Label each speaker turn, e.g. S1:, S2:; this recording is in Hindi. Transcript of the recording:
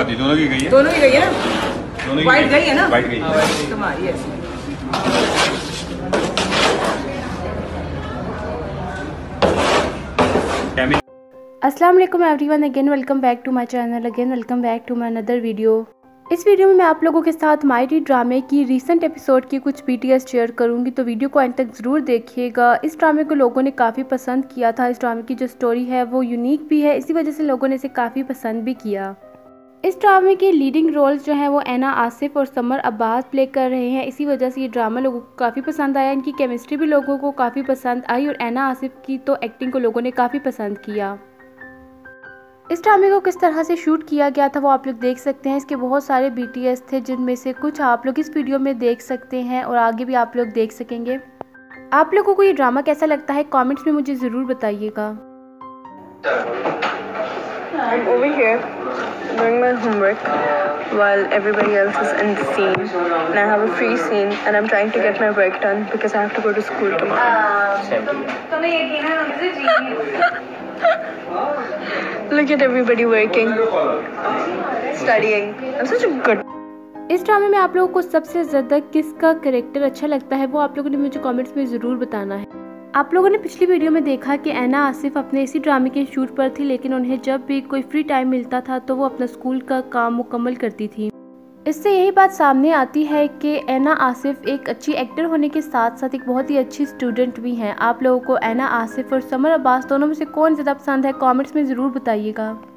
S1: शादी दोनों की गई है?
S2: दोनों की गई है ना?
S1: दोनों की
S2: वाइट गई है ना?
S1: वाइट गई है।
S2: तुम्हारी है।
S3: अस्सलाम वालेकुम everyone, again welcome back to my channel, again welcome back to my another video. इस वीडियो में मैं आप लोगों के साथ माय डी ड्रामे की रीसेंट एपिसोड की कुछ BTS शेयर करूंगी, तो वीडियो को एंड तक ज़रूर देखिएगा। इस ड्रामे को लोगों ने काफ़ी पसंद किया था। इस ड्रामे की जो स्टोरी है वो यूनिक भी है, इसी वजह से लोगों ने इसे काफ़ी पसंद भी किया। इस ड्रामे के लीडिंग रोल्स जो हैं वो ऐना आसिफ और समर अब्बास प्ले कर रहे हैं, इसी वजह से ये ड्रामा लोगों को काफ़ी पसंद आया। इनकी केमिस्ट्री भी लोगों को काफ़ी पसंद आई और ऐना आसिफ की तो एक्टिंग को लोगों ने काफ़ी पसंद किया। इस ड्रामे को किस तरह से शूट किया गया था वो आप लोग देख सकते हैं। इसके बहुत सारे BTS थे, जिनमें से कुछ आप लोग इस वीडियो में देख सकते हैं और आगे भी आप लोग देख सकेंगे। आप लोगों को ये ड्रामा कैसा लगता है कमेंट्स में मुझे ज़रूर बताइएगा।
S4: I'm over here doing my homework while everybody else is in the scene, and I have a free scene and I'm trying to get my work done because I have to go to school tomorrow. Look at everybody working, studying. I'm such a good.
S3: इस ड्रामे में आप लोगों को सबसे ज़्यादा किसका कैरेक्टर अच्छा लगता है वो आप लोगों ने मुझे कमेंट्स में ज़रूर बताना है। आप लोगों ने पिछली वीडियो में देखा कि ऐना आसिफ अपने इसी ड्रामे के शूट पर थी, लेकिन उन्हें जब भी कोई फ्री टाइम मिलता था तो वो अपना स्कूल का काम मुकम्मल करती थी। इससे यही बात सामने आती है कि ऐना आसिफ एक अच्छी एक्टर होने के साथ साथ एक बहुत ही अच्छी स्टूडेंट भी हैं। आप लोगों को ऐना आसिफ और समर अब्बास दोनों में से कौन ज़्यादा पसंद है कमेंट्स में ज़रूर बताइएगा।